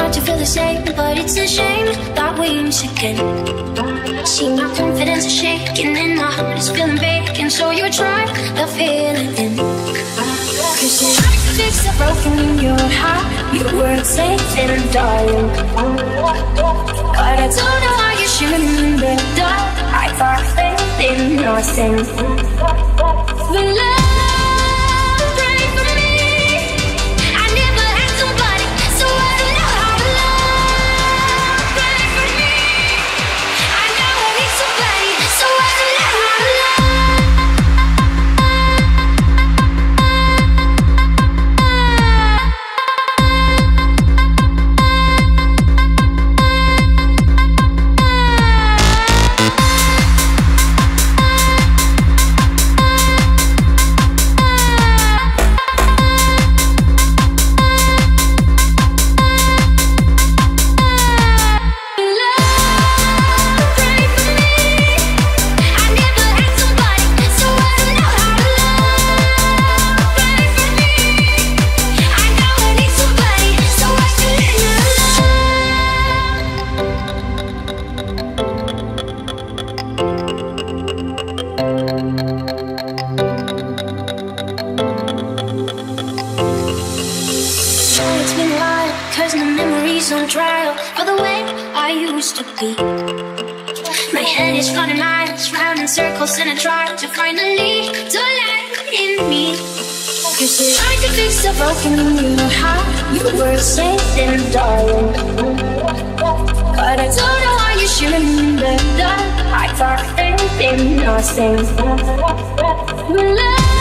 start to feel the same, but it's a shame that we miss again. See, my confidence is shaking and my heart is feeling vacant. So you try to feel it again. Cause you're trying to fix the broken in your heart. You weren't safe and dying, but I don't know why you're shooting in the dark. I thought faith in nothing, but love, pray for me. I never had somebody, so I don't know how to love. Pray for me. I know I need somebody, so I don't know how to love. It's been a while, cause my memory's on trial for the way I used to be. My head is running miles, round in circles, and I try to finally to let in me. Cause you're trying to fix the broken in your heart. You were safe and dying, but I don't know why you're shooting in the dark. I thought faith in nothing, but love.